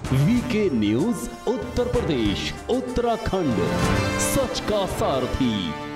VK news Uttar Pradesh Uttarakhand, सच का सारथी।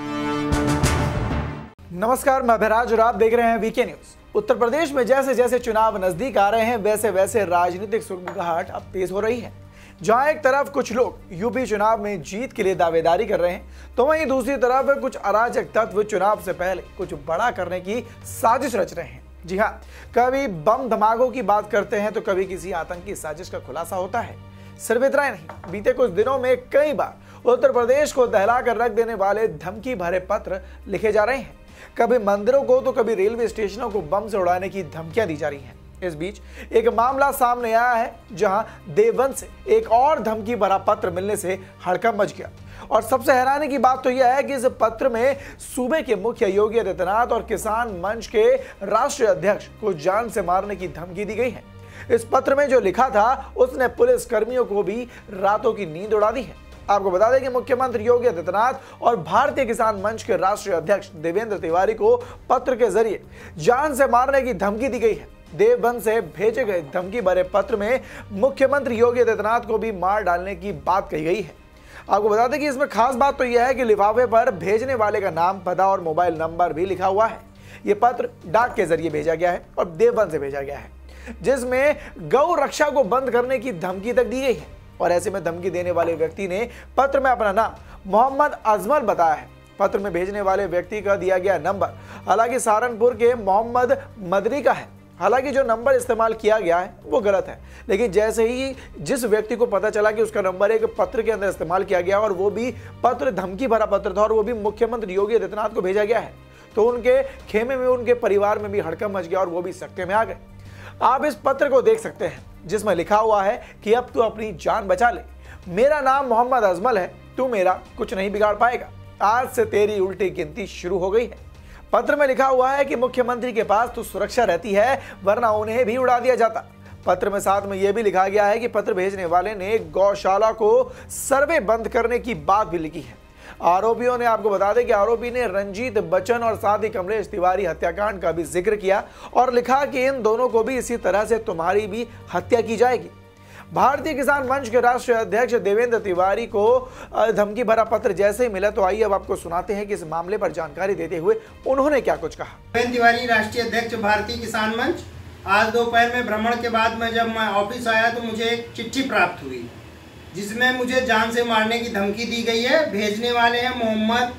नमस्कार, मैं भराज और आप देख रहे हैं वीके न्यूज। उत्तर प्रदेश में जैसे जैसे चुनाव नजदीक आ रहे हैं वैसे वैसे राजनीतिक सुगबुगाहट अब तेज हो रही है। जहां एक तरफ कुछ लोग यूपी चुनाव में जीत के लिए दावेदारी कर रहे हैं, तो वहीं दूसरी तरफ कुछ अराजक तत्व चुनाव से पहले कुछ बड़ा करने की साजिश रच रहे हैं। जी हाँ, कभी बम धमाकों की बात करते हैं तो कभी किसी आतंकी साजिश का खुलासा होता है। सिर्फ इतना ही नहीं, बीते कुछ दिनों में कई बार उत्तर प्रदेश को दहला कर रख देने वाले धमकी भरे पत्र लिखे जा रहे हैं। कभी मंदिरों को तो कभी रेलवे स्टेशनों को बम से उड़ाने की धमकियां दी जा रही हैं। इस बीच एक मामला सामने आया है जहां देवबंद से एक और धमकी भरा पत्र मिलने से हड़कंप मच गया। और सबसे हैरानी की बात तो यह है कि इस पत्र में सूबे के मुख्य योगी आदित्यनाथ और किसान मंच के राष्ट्रीय अध्यक्ष को जान से मारने की धमकी दी गई है। इस पत्र में जो लिखा था उसने पुलिस कर्मियों को भी रातों की नींद उड़ा दी है। आपको बता दें कि मुख्यमंत्री योगी आदित्यनाथ और भारतीय किसान मंच के राष्ट्रीय अध्यक्ष देवेंद्र तिवारी को पत्र के जरिए जान से मारने की धमकी दी गई है। देवबंद से भेजे गए धमकी भरे पत्र में मुख्यमंत्री योगी आदित्यनाथ को भी मार डालने की बात कही गई है। आपको बता दें कि इसमें खास बात तो यह है कि लिफाफे पर भेजने वाले का नाम, पता और मोबाइल नंबर भी लिखा हुआ है। यह पत्र डाक के जरिए भेजा गया है और देवबंद से भेजा गया है, जिसमें गौ रक्षा को बंद करने की धमकी तक दी गई है। और ऐसे में धमकी देने वाले व्यक्ति ने पत्र में अपना नाम मोहम्मद अजमल बताया है। पत्र में भेजने वाले व्यक्ति का दिया गया नंबर हालांकि सहारनपुर के मोहम्मद मदनी का है। हालांकि जो नंबर इस्तेमाल किया गया है वो गलत है, लेकिन जैसे ही जिस व्यक्ति को पता चला कि उसका नंबर एक पत्र के अंदर इस्तेमाल किया गया और वो भी पत्र धमकी भरा पत्र था और वो भी मुख्यमंत्री योगी आदित्यनाथ को भेजा गया है, तो उनके खेमे में, उनके परिवार में भी हड़कंप मच गया और वो भी सकते में आ गए। आप इस पत्र को देख सकते हैं जिसमें लिखा हुआ है कि अब तू अपनी जान बचा ले, मेरा नाम मोहम्मद अजमल है, तू मेरा कुछ नहीं बिगाड़ पाएगा, आज से तेरी उल्टी गिनती शुरू हो गई है। पत्र में लिखा हुआ है कि मुख्यमंत्री के पास तो सुरक्षा रहती है, वरना उन्हें भी उड़ा दिया जाता। पत्र में साथ में यह भी लिखा गया है कि पत्र भेजने वाले ने गौशाला को सर्वे बंद करने की बात भी लिखी है। आरोपियों ने, आपको बता दें कि आरोपी ने रंजीत बच्चन और साथ ही कमलेश तिवारी हत्याकांड का भी जिक्र किया और लिखा कि इन दोनों को भी इसी तरह से तुम्हारी भी हत्या की जाएगी। भारतीय किसान मंच के राष्ट्रीय अध्यक्ष देवेंद्र तिवारी को धमकी भरा पत्र जैसे ही मिला, तो आइए अब आपको सुनाते हैं कि इस मामले पर जानकारी देते हुए उन्होंने क्या कुछ कहा। देवेंद्र तिवारी, राष्ट्रीय अध्यक्ष भारतीय किसान मंच। आज दोपहर में भ्रमण के बाद जब मैं ऑफिस आया तो मुझे एक चिट्ठी प्राप्त हुई जिसमें मुझे जान से मारने की धमकी दी गई है। भेजने वाले हैं मोहम्मद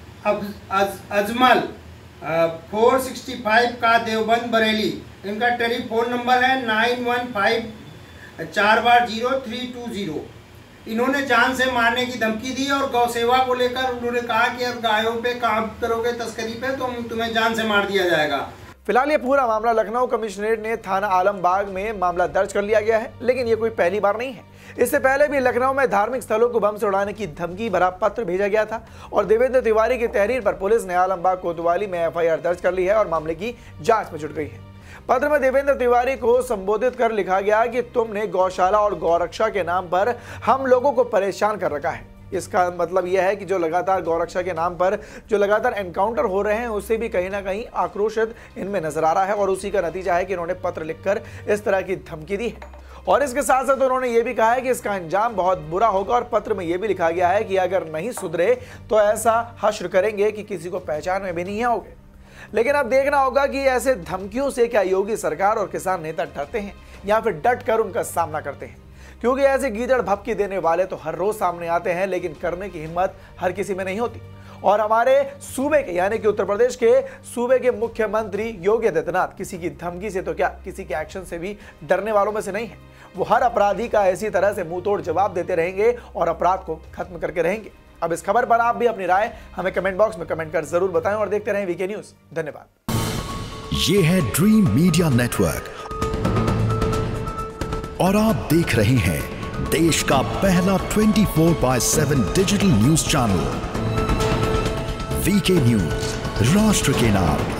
अजमल 465 का देवबंद बरेली। इनका टेलीफोन नंबर है 9154 इन्होंने जान से मारने की धमकी दी और गौ सेवा को लेकर उन्होंने कहा कि अगर गायों पे काम करोगे, तस्करी पे, तो तुम्हें जान से मार दिया जाएगा। फिलहाल ये पूरा मामला लखनऊ कमिश्नरेट ने थाना आलमबाग में मामला दर्ज कर लिया गया है, लेकिन ये कोई पहली बार नहीं है। इससे पहले भी लखनऊ में धार्मिक स्थलों को बम से उड़ाने की धमकी भरा पत्र भेजा गया था और देवेंद्र तिवारी की तहरीर पर पुलिस ने आलमबाग कोतवाली में एफआईआर दर्ज कर ली है और मामले की जांच में जुट गई है। पत्र में देवेंद्र तिवारी को संबोधित कर लिखा गया कि तुमने गौशाला और गौरक्षा के नाम पर हम लोगों को परेशान कर रखा है। इसका मतलब यह है कि जो लगातार गौरक्षा के नाम पर जो लगातार एनकाउंटर हो रहे हैं, उससे भी कहीं ना कहीं आक्रोशित इनमें नजर आ रहा है और उसी का नतीजा है कि इन्होंने पत्र लिखकर इस तरह की धमकी दी है। और इसके साथ साथ उन्होंने ये भी कहा है कि इसका अंजाम बहुत बुरा होगा और पत्र में यह भी लिखा गया है कि अगर नहीं सुधरे तो ऐसा हश्र करेंगे कि किसी को पहचान में भी नहीं आओगे। लेकिन अब देखना होगा कि ऐसे धमकियों से क्या योगी सरकार और किसान नेता डरते हैं या फिर डट कर उनका सामना करते हैं, क्योंकि ऐसे गीदड़ भपकी देने वाले तो हर रोज सामने आते हैं, लेकिन करने की हिम्मत हर किसी में नहीं होती। और हमारे सूबे के यानी कि उत्तर प्रदेश के सूबे के मुख्यमंत्री योगी आदित्यनाथ किसी की धमकी से तो क्या, किसी के एक्शन से भी डरने वालों में से नहीं है। वो हर अपराधी का ऐसी तरह से मुंह तोड़ जवाब देते रहेंगे और अपराध को खत्म करके रहेंगे। अब इस खबर पर आप भी अपनी राय हमें कमेंट बॉक्स में कमेंट कर जरूर बताएं और देखते रहें वीके न्यूज। धन्यवाद। ये है ड्रीम मीडिया नेटवर्क और आप देख रहे हैं देश का पहला 24/7 digital news channel VK news, राष्ट्र के नाम।